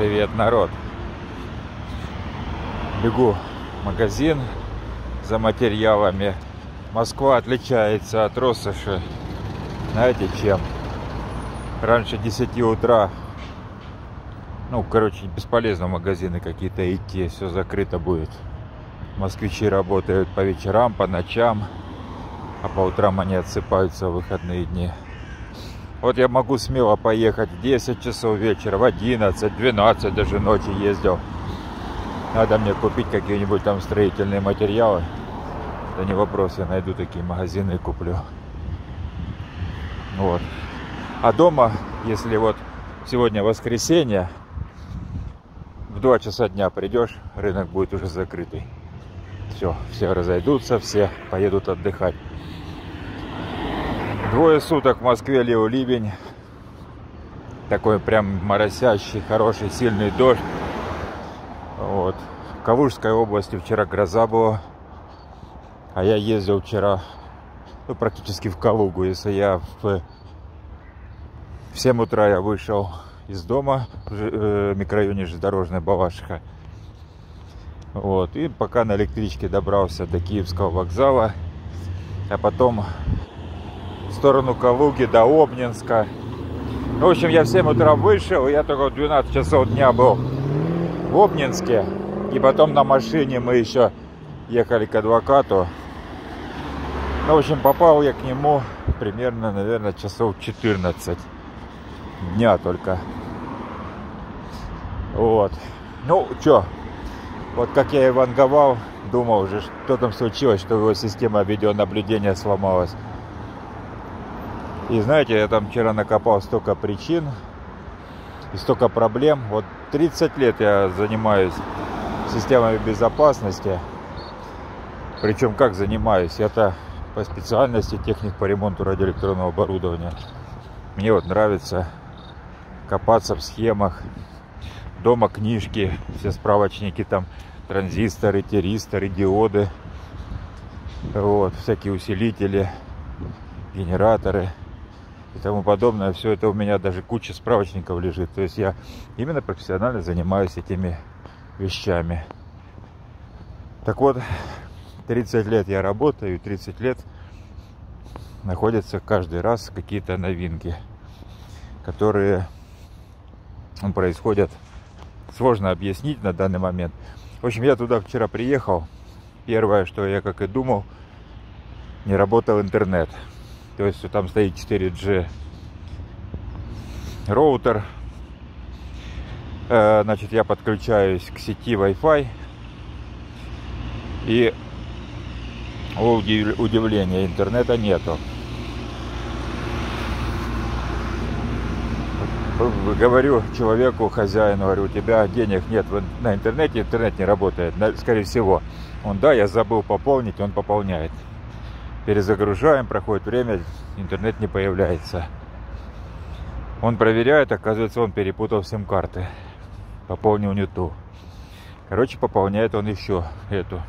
Привет, народ. Бегу в магазин за материалами. Москва отличается от Россоши, знаете чем? Раньше 10 утра, бесполезно в магазины какие-то идти, все закрыто будет. Москвичи работают по вечерам, по ночам, а по утрам они отсыпаются в выходные дни. Вот я могу смело поехать в 10 часов вечера, в 11, 12 даже ночи ездил. Надо мне купить какие-нибудь там строительные материалы. Это не вопрос, я найду такие магазины и куплю. Вот. А дома, если вот сегодня воскресенье, в 2 часа дня придешь, рынок будет уже закрытый. Все разойдутся, все поедут отдыхать. 2 суток в Москве лил ливень. Такой прям моросящий, хороший, сильный дождь. Вот. В Калужской области вчера гроза была. А я ездил вчера, практически в Калугу. Если я в 7 утра я вышел из дома в микрорайоне Железнодорожная Балашиха. Вот. И пока на электричке добрался до Киевского вокзала. А потом в сторону Калуги до Обнинска. В общем, я в 7 утра вышел, и я только в 12 часов дня был в Обнинске. И потом на машине мы еще ехали к адвокату. В общем, попал я к нему примерно, наверное, часов 14 дня только. Вот. Ну, что, вот как я и ванговал, думал уже, что там случилось, что его система видеонаблюдения сломалась. И знаете, я там вчера накопал столько причин и столько проблем. Вот 30 лет я занимаюсь системами безопасности. Причем как занимаюсь? Это по специальности техник по ремонту радиоэлектронного оборудования. Мне вот нравится копаться в схемах. Дома книжки, все справочники, там транзисторы, тиристоры, диоды. Вот, всякие усилители, генераторы и тому подобное. Все это у меня даже куча справочников лежит. То есть я именно профессионально занимаюсь этими вещами. Так вот, 30 лет я работаю, и 30 лет находятся каждый раз какие-то новинки, которые происходят. Сложно объяснить на данный момент. В общем, я туда вчера приехал. Первое, что я, как и думал, не работал интернет. То есть там стоит 4G роутер. Значит, я подключаюсь к сети Wi-Fi. И, о удивление, интернета нету. Говорю человеку, хозяину, говорю, у тебя денег нет на интернете, интернет не работает, скорее всего. Он, да, я забыл пополнить, он пополняет. Перезагружаем, проходит время, интернет не появляется. Он проверяет, оказывается, он перепутал сим-карты. Пополнил не ту. Короче, пополняет он еще эту.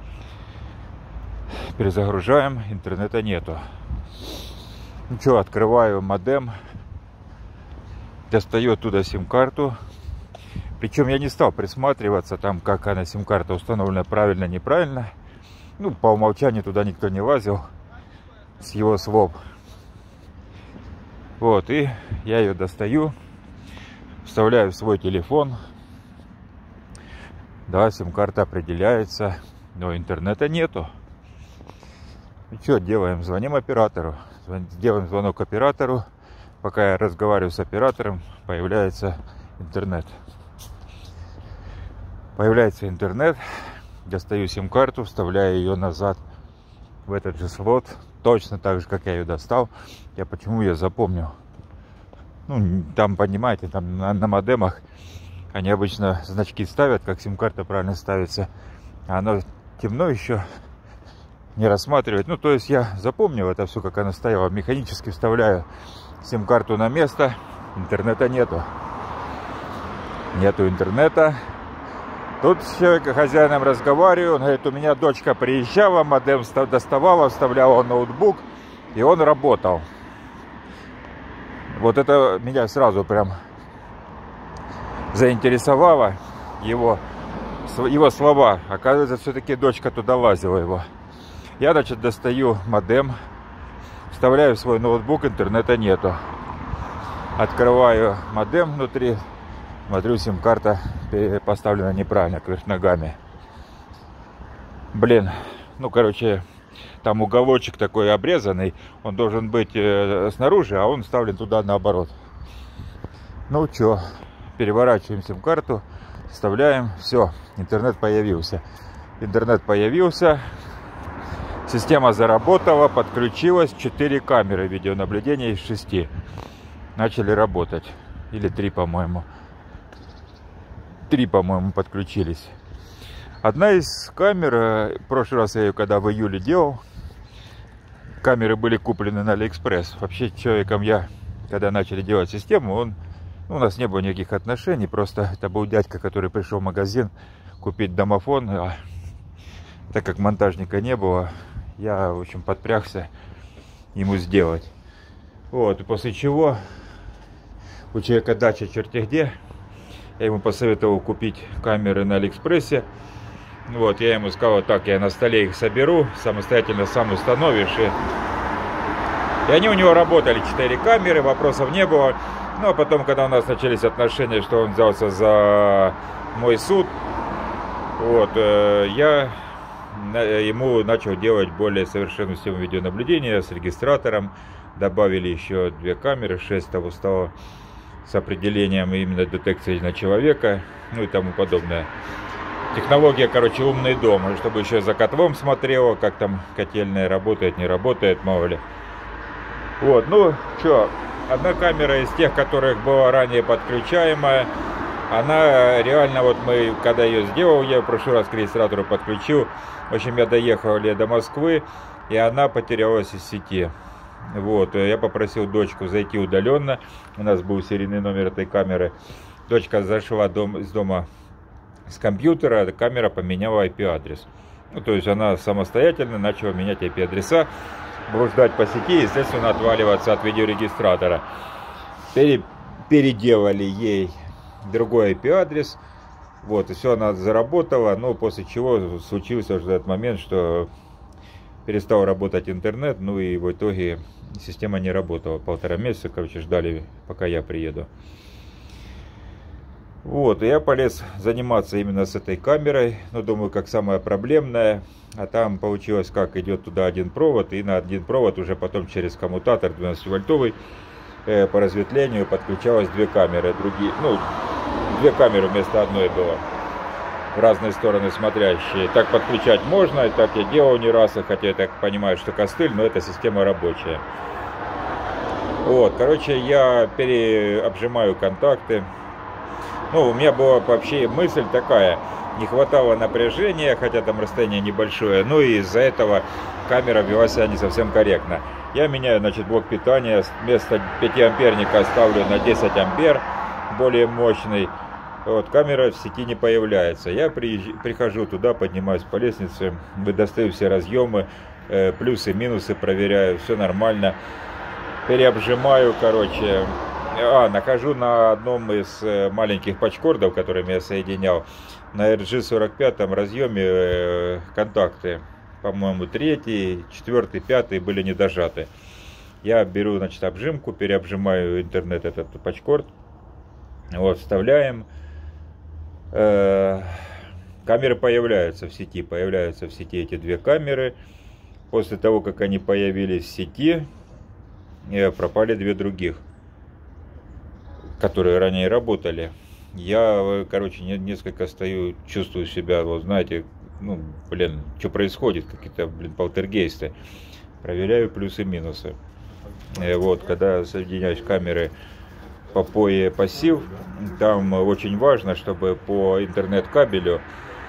Перезагружаем, интернета нету. Ну что, открываю модем. Достаю оттуда сим-карту. Причем я не стал присматриваться, там, как она, сим-карта установлена правильно, неправильно. Ну, по умолчанию туда никто не лазил с его слов. Вот, и я ее достаю, вставляю в свой телефон. Да, сим-карта определяется, но интернета нету. И что делаем? Звоним оператору. Делаем звонок оператору. Пока я разговариваю с оператором, появляется интернет. Появляется интернет. Достаю сим-карту, вставляю ее назад в этот же слот. Точно так же, как я ее достал. Я почему ее запомнил? Ну, там, понимаете, там на модемах они обычно значки ставят, как сим-карта правильно ставится. А оно темно еще, не рассматривает. Ну, то есть я запомнил это все, как оно стояло. Механически вставляю сим-карту на место. Интернета нету. Нету интернета. Тут с человеком, хозяином разговариваю, он говорит, у меня дочка приезжала, модем доставала, вставляла ноутбук, и он работал. Вот это меня сразу прям заинтересовало его слова. Оказывается, все-таки дочка туда лазила его. Я, значит, достаю модем, вставляю в свой ноутбук, интернета нету. Открываю модем внутри, смотрю, сим-карта поставлена неправильно, кверх ногами. Блин, ну, короче, там уголочек такой обрезанный, он должен быть снаружи, а он вставлен туда наоборот. Ну, что, переворачиваем сим-карту, вставляем, все, интернет появился. Интернет появился, система заработала, подключилась, 4 камеры видеонаблюдения из 6 начали работать. Или 3, по-моему. 3, по-моему, подключились. Одна из камер, в прошлый раз я ее когда в июле делал, камеры были куплены на Алиэкспресс. Вообще, человеком я, когда начали делать систему, у нас не было никаких отношений, просто это был дядька, который пришел в магазин купить домофон, так как монтажника не было, я, в общем, подпрягся ему сделать. Вот, и после чего у человека дача черти где, я ему посоветовал купить камеры на Алиэкспрессе. Вот, я ему сказал, так, я на столе их соберу, самостоятельно сам установишь. И они у него работали, 4 камеры, вопросов не было. Ну, а потом, когда у нас начались отношения, что он взялся за мой суд, вот, я ему начал делать более совершенную систему видеонаблюдения с регистратором. Добавили еще 2 камеры, 6 того стало с определением именно детекции на человека, ну и тому подобное. Технология, короче, умный дом, чтобы еще за котлом смотрела, как там котельная работает, не работает, мало ли. Вот, ну, что, одна камера из тех, которых была ранее подключаемая, она реально, вот мы, когда ее сделал, я в прошлый раз к регистратору подключил, в общем, я доехал до Москвы, и она потерялась из сети. Вот, я попросил дочку зайти удаленно, у нас был серийный номер этой камеры, дочка зашла из дома с компьютера, камера поменяла IP-адрес. Ну, то есть она самостоятельно начала менять IP-адреса, блуждать по сети, естественно, отваливаться от видеорегистратора. Переделали ей другой IP-адрес, вот, и все, она заработала, но после чего случился уже этот момент, что перестал работать интернет, ну и в итоге система не работала. 1,5 месяца, короче, ждали, пока я приеду. Вот, и я полез заниматься именно с этой камерой, ну, думаю, как самая проблемная, а там получилось, как идет туда один провод, и на один провод уже потом через коммутатор 12-вольтовый по разветвлению подключалось 2 камеры, другие, ну, 2 камеры вместо одной было, в разные стороны смотрящие. Так подключать можно, и так я делал не раз, хотя я так понимаю, что костыль, но эта система рабочая. Вот, короче, я переобжимаю контакты. Ну, у меня была вообще мысль такая, не хватало напряжения, хотя там расстояние небольшое, ну и из-за этого камера вела себя не совсем корректно. Я меняю, значит, блок питания, вместо 5 амперника ставлю на 10 ампер, более мощный. Вот, камера в сети не появляется. Я прихожу туда, поднимаюсь по лестнице, достаю все разъемы, плюсы, минусы проверяю, все нормально. Переобжимаю, короче. Нахожу на одном из маленьких патчкордов, которыми я соединял, на RG45 разъеме контакты, по-моему, 3, 4, 5 были не дожаты. Я беру, значит, обжимку, переобжимаю интернет, этот патчкорд, вот, вставляем. Камеры появляются в сети эти 2 камеры. После того, как они появились в сети, пропали 2 других, которые ранее работали. Я, короче, несколько стою, чувствую себя, вот знаете, ну, блин, что происходит, какие-то, блин, полтергейсты. Проверяю плюсы и минусы. Вот, когда соединяешь камеры по POE пассив, там очень важно, чтобы по интернет-кабелю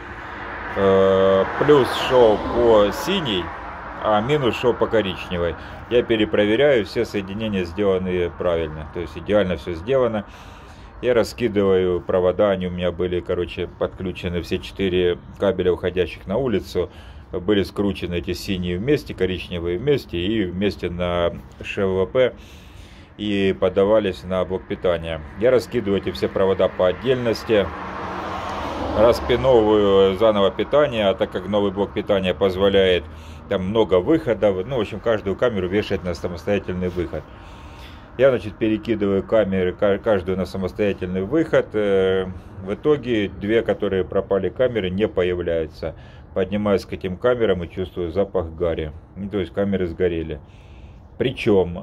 плюс шел по синей, а минус шел по коричневой. Я перепроверяю, все соединения сделаны правильно, то есть идеально все сделано. Я раскидываю провода, они у меня были, короче, подключены, все 4 кабеля, уходящих на улицу, были скручены эти синие вместе, коричневые вместе, и вместе на ШВП и подавались на блок питания. Я раскидываю эти все провода по отдельности, распиновываю заново питание, а так как новый блок питания позволяет там много выходов, ну, в общем, каждую камеру вешать на самостоятельный выход. Я, значит, перекидываю камеры, каждую на самостоятельный выход. В итоге две, которые пропали камеры, не появляются. Поднимаюсь к этим камерам и чувствую запах гари. То есть камеры сгорели. Причем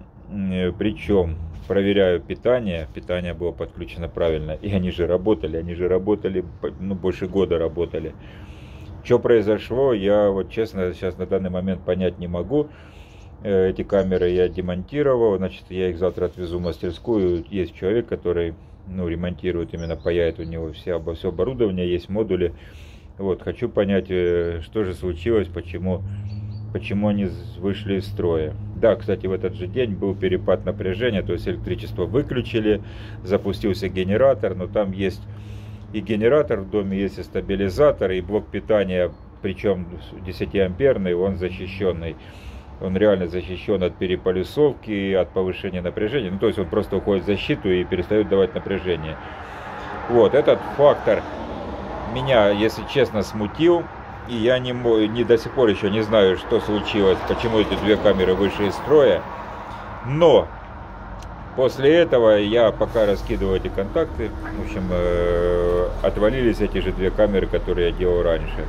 проверяю питание. Питание было подключено правильно. И они же работали, ну, больше года работали. Что произошло, я вот честно сейчас на данный момент понять не могу. Эти камеры я демонтировал, значит, я их завтра отвезу в мастерскую. Есть человек, который, ну, ремонтирует, именно паяет, у него все оборудование, есть модули. Вот, хочу понять, что же случилось, почему они вышли из строя. Да, кстати, в этот же день был перепад напряжения, то есть электричество выключили, запустился генератор, но там есть и генератор в доме, есть и стабилизатор, и блок питания, причем 10-амперный, он защищенный. Он реально защищен от переполюсовки, от повышения напряжения. Ну, то есть он просто уходит в защиту и перестает давать напряжение. Вот, этот фактор меня, если честно, смутил. И я до сих пор еще не знаю, что случилось, почему эти две камеры вышли из строя. Но после этого я пока раскидываю эти контакты. В общем, отвалились эти же две камеры, которые я делал раньше.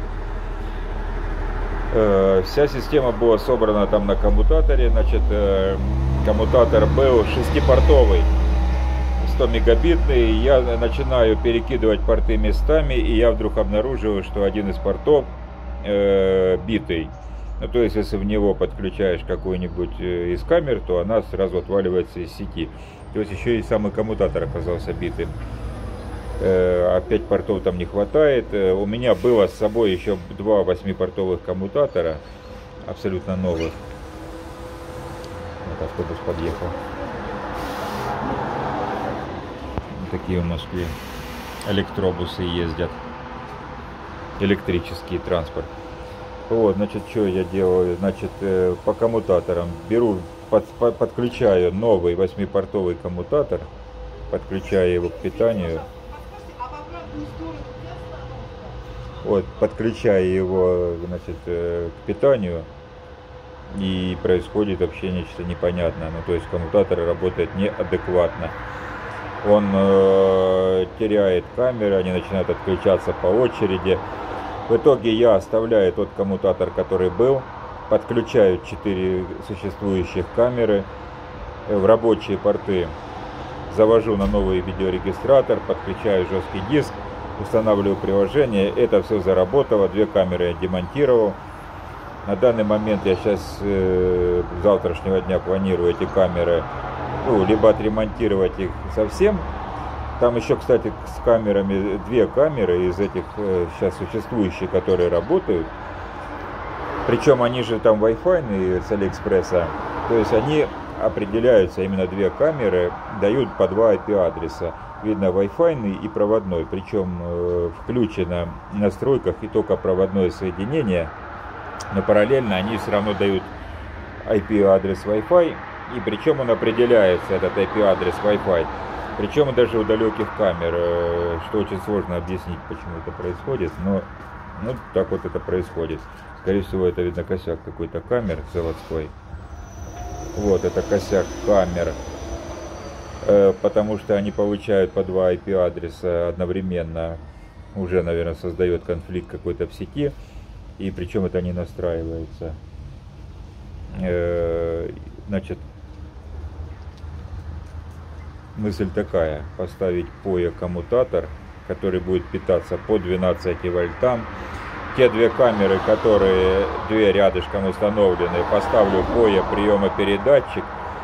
Вся система была собрана там на коммутаторе. Значит, коммутатор был 6-портовый, 100 мегабитный. Я начинаю перекидывать порты местами, и я вдруг обнаружил, что один из портов битый. Ну, то есть, если в него подключаешь какую-нибудь из камер, то она сразу отваливается из сети. То есть, еще и самый коммутатор оказался битым. А 5 портов там не хватает. У меня было с собой еще 2 8-портовых коммутатора, абсолютно новых. Вот автобус подъехал. Вот такие в Москве электробусы ездят. Электрический транспорт. Вот, значит, что я делаю? Значит, по коммутаторам беру, подключаю новый 8-портовый коммутатор, подключаю его к питанию. Вот, подключаю его, значит, к питанию, и происходит вообще нечто непонятное. Ну, то есть коммутатор работает неадекватно. Он теряет камеры, они начинают отключаться по очереди. В итоге я оставляю тот коммутатор, который был, подключаю 4 существующих камеры в рабочие порты, завожу на новый видеорегистратор, подключаю жесткий диск, устанавливаю приложение. Это все заработало, 2 камеры я демонтировал. На данный момент я сейчас с завтрашнего дня планирую эти камеры, ну, либо отремонтировать их совсем. Там еще, кстати, с камерами 2 камеры из этих сейчас существующих, которые работают. Причем они же там Wi-Fi с Алиэкспресса. То есть они определяются, именно 2 камеры дают по 2 IP-адреса. Видно Wi-Fi и проводной. Причем включено в настройках и только проводное соединение. Но параллельно они все равно дают IP-адрес Wi-Fi. И причем он определяется, этот IP-адрес Wi-Fi. Причем даже у далеких камер, что очень сложно объяснить, почему это происходит, но ну, так вот это происходит. Скорее всего, это, видно, косяк какой-то камер заводской. Вот, это косяк камер, потому что они получают по 2 IP-адреса одновременно. Уже, наверное, создает конфликт какой-то в сети, и причем это не настраивается. Значит, мысль такая: поставить POE коммутатор, который будет питаться по 12 вольтам. Те 2 камеры, которые 2 рядышком установлены, поставлю POE приемопередатчик,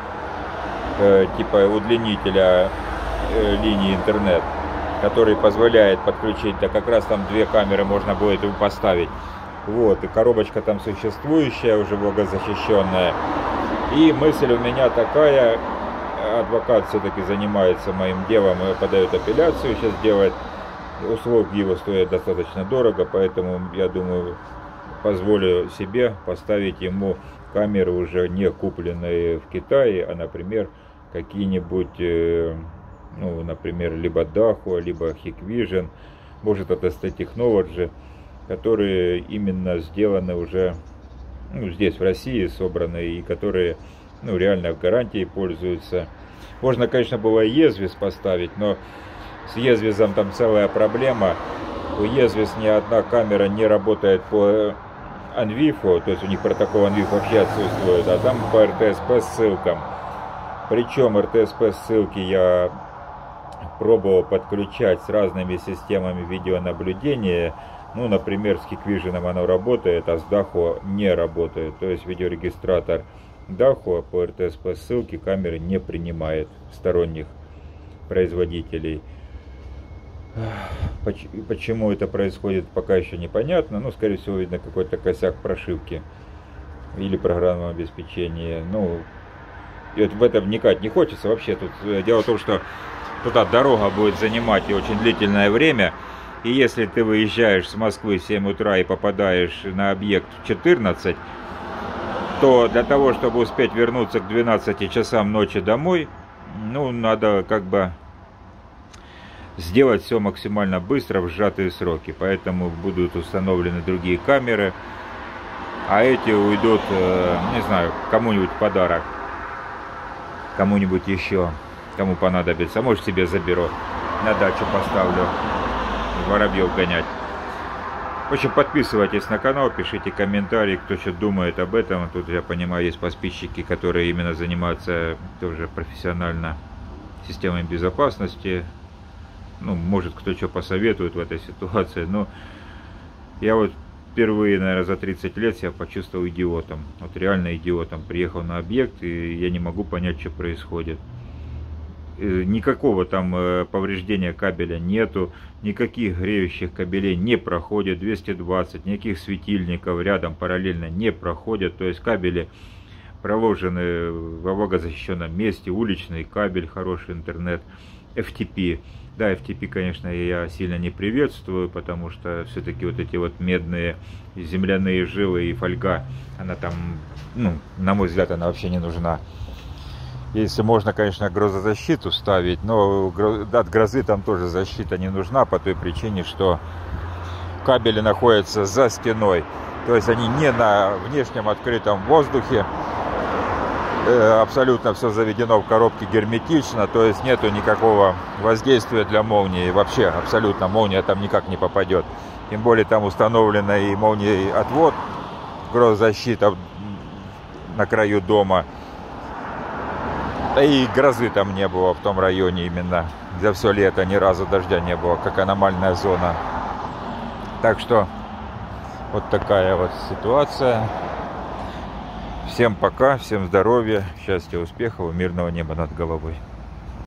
типа удлинителя линии интернет, который позволяет подключить, да как раз там 2 камеры можно будет поставить. Вот, и коробочка там существующая, уже влагозащищенная. И мысль у меня такая: адвокат все-таки занимается моим делом и подает апелляцию, сейчас делает. Услуги его стоят достаточно дорого, поэтому, я думаю, позволю себе поставить ему камеры, уже не купленные в Китае, а, например, какие-нибудь, ну, например, либо Dahua, либо Hikvision, может это ST Technology, которые именно сделаны уже, ну, здесь в России собраны, и которые, ну, реально в гарантии пользуются. Можно, конечно, было ESVIS поставить, но с ESVIS там целая проблема. У ESVIS ни одна камера не работает по UNVIFO, то есть у них протокол UNVIFO вообще отсутствует, а там по RTSP ссылкам. Причем RTSP ссылки я пробовал подключать с разными системами видеонаблюдения. Ну, например, с Hikvision оно работает, а с Dahua не работает. То есть видеорегистратор Dahua по RTSP ссылки камеры не принимает сторонних производителей. Почему это происходит, пока еще непонятно. Ну, скорее всего, видно какой-то косяк прошивки или программного обеспечения. Ну, и вот в это вникать не хочется вообще. Тут дело в том, что туда дорога будет занимать и очень длительное время. И если ты выезжаешь с Москвы в 7 утра и попадаешь на объект в 14, то для того, чтобы успеть вернуться к 12 часам ночи домой, ну, надо как бы сделать все максимально быстро в сжатые сроки. Поэтому будут установлены другие камеры, а эти уйдут, не знаю, кому-нибудь в подарок, кому-нибудь еще, кому понадобится. А может, себе заберу, на дачу поставлю, воробьев гонять. В общем, подписывайтесь на канал, пишите комментарии, кто что думает об этом. Тут, я понимаю, есть подписчики, которые именно занимаются тоже профессионально системой безопасности. Ну, может, кто что посоветует в этой ситуации. Но я вот впервые, наверное, за 30 лет себя почувствовал идиотом. Вот реально идиотом. Приехал на объект, и я не могу понять, что происходит. Никакого там повреждения кабеля нету, никаких греющих кабелей не проходит, 220, никаких светильников рядом параллельно не проходят, то есть кабели проложены во влагозащищенном месте, уличный кабель, хороший интернет, FTP. Да, FTP, конечно, я сильно не приветствую, потому что все-таки вот эти вот медные земляные жилы и фольга, она там, ну, на мой взгляд, она вообще не нужна. Если можно, конечно, грозозащиту ставить, но от грозы там тоже защита не нужна по той причине, что кабели находятся за стеной. То есть они не на внешнем открытом воздухе. Абсолютно все заведено в коробке герметично, то есть нету никакого воздействия для молнии. Вообще абсолютно молния там никак не попадет. Тем более там установлена и молнией отвод, грозозащита на краю дома. Да и грозы там не было в том районе именно. За все лето ни разу дождя не было, как аномальная зона. Так что вот такая вот ситуация. Всем пока, всем здоровья, счастья, успехов и мирного неба над головой.